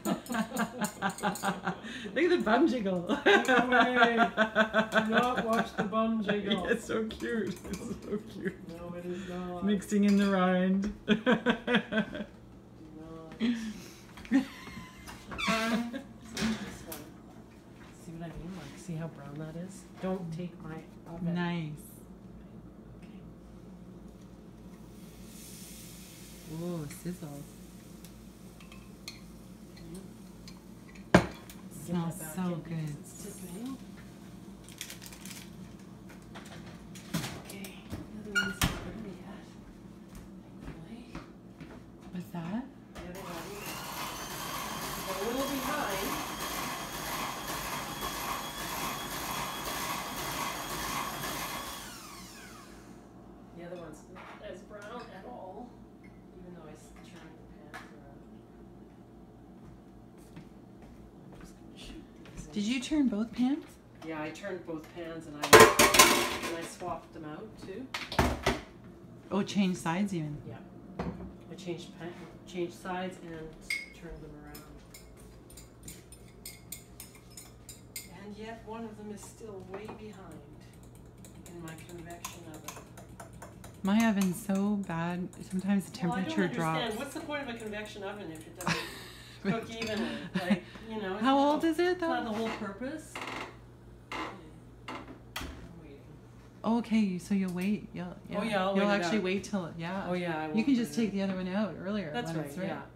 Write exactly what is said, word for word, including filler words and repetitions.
Look at the bum jiggle. No way. Do not watch the bum jiggle. It's so cute. It's so cute. No, it is not. Mixing in the rind. Do not. See what I mean? Like, see how brown that is? Don't take my oven. Nice. Okay. Ooh, sizzle. Smells so good. It's tipping. Okay, the other one's not ready yet. Thankfully. What's that? The other one is a little behind. The other one's not as brown at all, even though I turned the pan around. I'm just gonna shoot these in. Did you turn both pans? Yeah, I turned both pans and I and I swapped them out too. Oh, change sides even. Yeah, I changed pan, changed sides and turned them around. And yet one of them is still way behind in my convection oven. My oven's so bad. Sometimes the temperature well, I don't drops. understand. What's the point of a convection oven if it doesn't cook evenly? Like, you know. How old is it It's though? not the whole purpose. I'm waiting. Oh, okay, so you'll wait. You'll, yeah. Oh, yeah, I'll You'll wait it actually out. wait till it, yeah. Oh yeah, I You won't can put just it take in. the other one out earlier. That's when right. it's ready. Yeah.